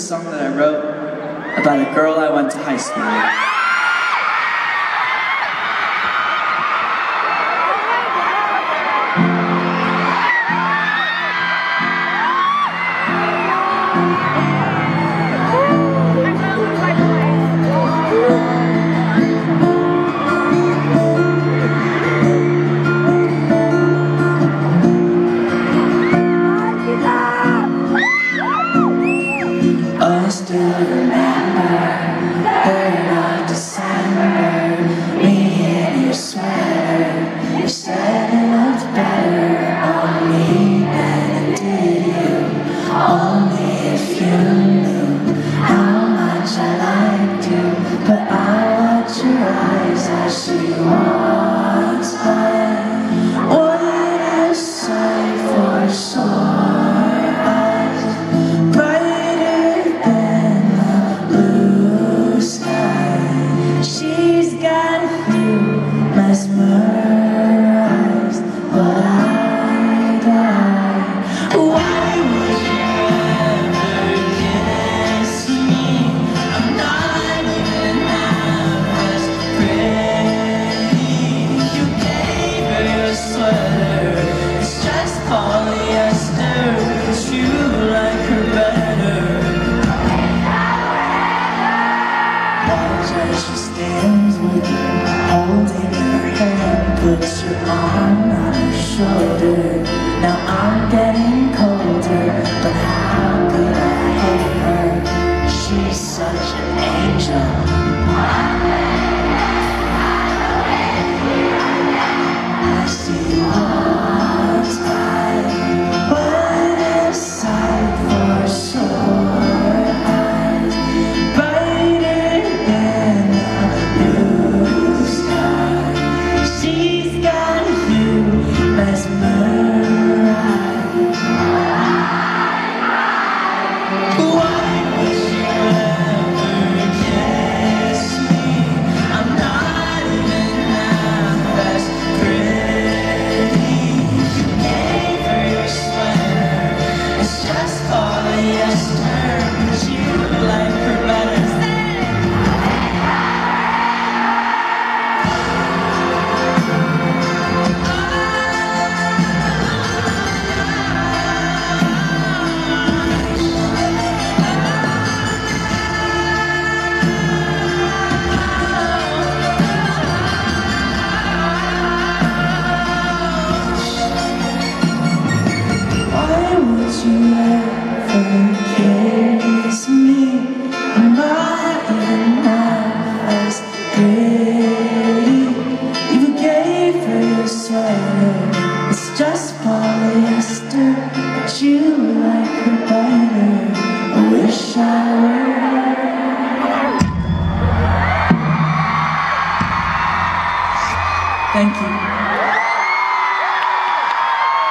song that I wrote about a girl I went to high school with. I still remember third of December, me in your sweater. You said it looked better on me than it did you. Only if you knew how much I liked you. But I watch your eyes as she walks by. What a sight for sore eyes, brighter than the blue sky. She's got you mesmerized, but I die. Why would you ever kiss me? I'm not even half as pretty. You gave her your sweater, it's just polyester, but you like her better. Watch as she stands with you, holding her hand, puts your arm on her shoulder. Now I'm getting colder, but how could I hate her? She's such an angel. I see walks by. What a sight for sore eyes, brighter than the blue sky. She's got you mesmerized. Why would you ever kiss me? I'm not even half as pretty. You gave her your sweater, it's just polyester, but you like her better. Why would you ever